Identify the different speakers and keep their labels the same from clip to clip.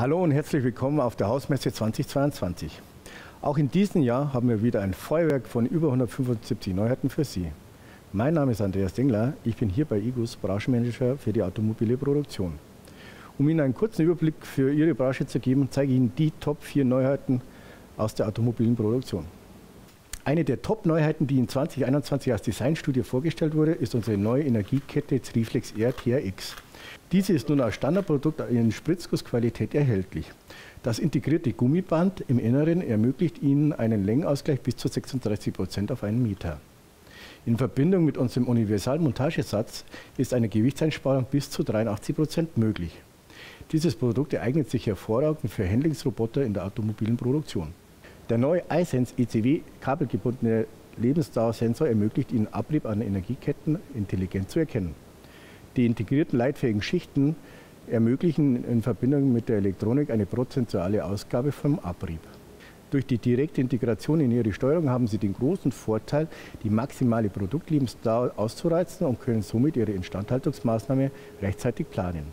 Speaker 1: Hallo und herzlich willkommen auf der Hausmesse 2022. Auch in diesem Jahr haben wir wieder ein Feuerwerk von über 175 Neuheiten für Sie. Mein Name ist Andreas Dengler, ich bin hier bei IGUS Branchenmanager für die automobile Produktion. Um Ihnen einen kurzen Überblick für Ihre Branche zu geben, zeige ich Ihnen die Top 4 Neuheiten aus der automobilen Produktion. Eine der Top-Neuheiten, die in 2021 als Designstudie vorgestellt wurde, ist unsere neue Energiekette Triflex Air TRX. Diese ist nun als Standardprodukt in Spritzgussqualität erhältlich. Das integrierte Gummiband im Inneren ermöglicht Ihnen einen Längenausgleich bis zu 36% auf einen Meter. In Verbindung mit unserem Universalmontagesatz ist eine Gewichtseinsparung bis zu 83% möglich. Dieses Produkt eignet sich hervorragend für Handlingsroboter in der automobilen Produktion. Der neue iSense ECW kabelgebundene Lebensdauersensor ermöglicht Ihnen Abrieb an Energieketten intelligent zu erkennen. Die integrierten leitfähigen Schichten ermöglichen in Verbindung mit der Elektronik eine prozentuale Ausgabe vom Abrieb. Durch die direkte Integration in Ihre Steuerung haben Sie den großen Vorteil, die maximale Produktlebensdauer auszureizen und können somit Ihre Instandhaltungsmaßnahme rechtzeitig planen.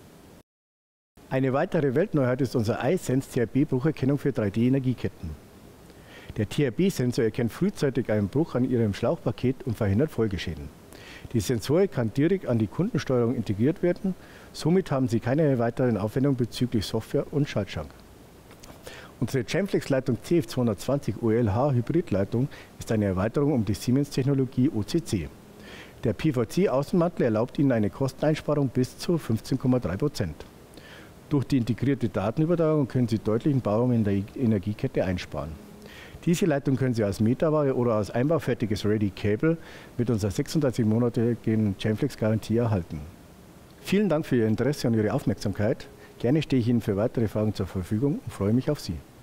Speaker 1: Eine weitere Weltneuheit ist unser iSense TRB-Brucherkennung für 3D-Energieketten. Der TRB-Sensor erkennt frühzeitig einen Bruch an Ihrem Schlauchpaket und verhindert Folgeschäden. Die Sensorik kann direkt an die Kundensteuerung integriert werden, somit haben Sie keine weiteren Aufwendungen bezüglich Software und Schaltschrank. Unsere Gemflex-Leitung CF220 OLH-Hybridleitung ist eine Erweiterung um die Siemens-Technologie OCC. Der PVC-Außenmantel erlaubt Ihnen eine Kosteneinsparung bis zu 15,3%. Durch die integrierte Datenübertragung können Sie deutlichen Bauraum in der Energiekette einsparen. Diese Leitung können Sie als Meterware oder als einbaufertiges Ready Cable mit unserer 36-monatigen Gemflex-Garantie erhalten. Vielen Dank für Ihr Interesse und Ihre Aufmerksamkeit. Gerne stehe ich Ihnen für weitere Fragen zur Verfügung und freue mich auf Sie.